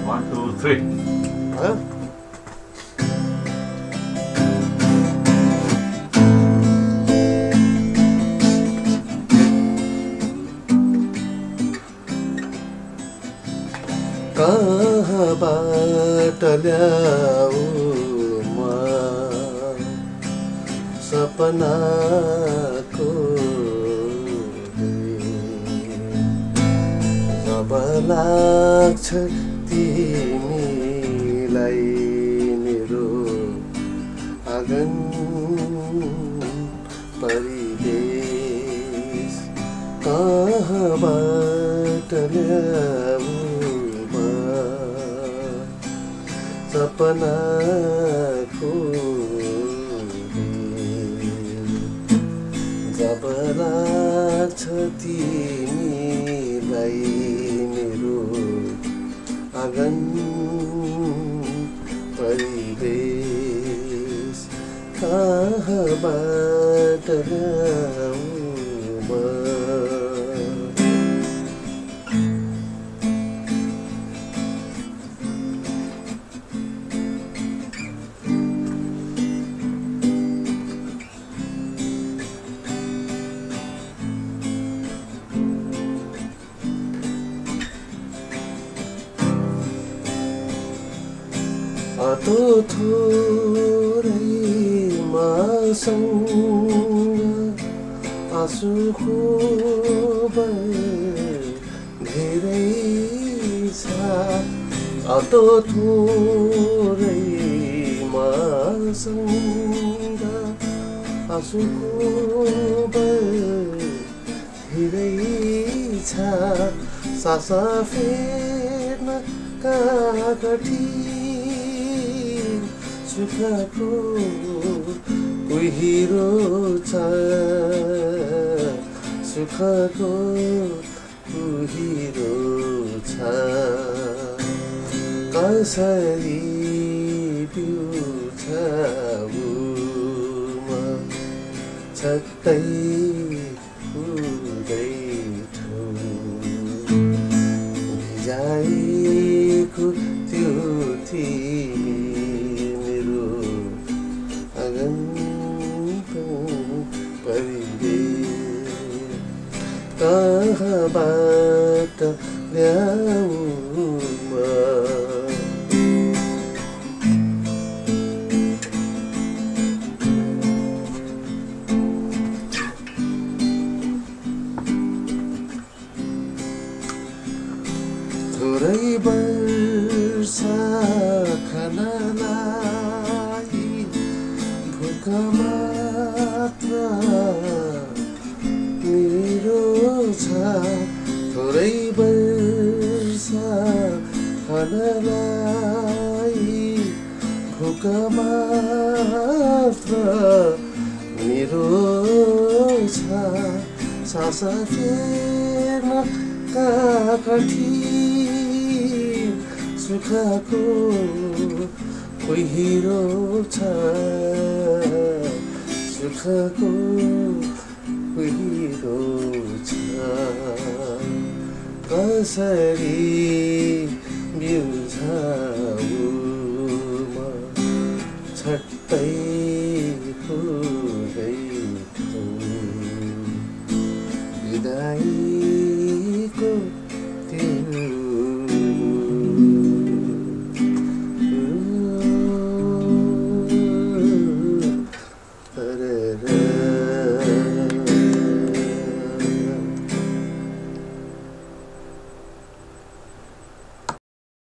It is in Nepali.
1, 2, 3. Huh? Kaha Bata Lyauu Sapana ko Jaba lagcha timilai mero aangan paribesh Kaha Bata Lyauu Sapana ko Jaba lagcha timilai mero aangan paribesh Kaha Bata Lyauu Ato thorai maसँग आँसुको धेरै छ अतो थोरै मसँग आँसुको धेरै छ सास फेर्न कठिन सुखको कुहिरो छ सुखको कुहिरो छ कसरी पिउँछ उमा छक्कै हुँदैथ्यो भिजाएको त्यो मेरो आँगन Kaha Bata Lyauu Thorai barsa khanalai bhuka matra mero cha thorai barsa khanalai bhuka matra mero cha sasa फेर्न कठिन सुखको कुहिरो छ सुखको कुहिरो छ कसरी बिउझ उमा छट्टै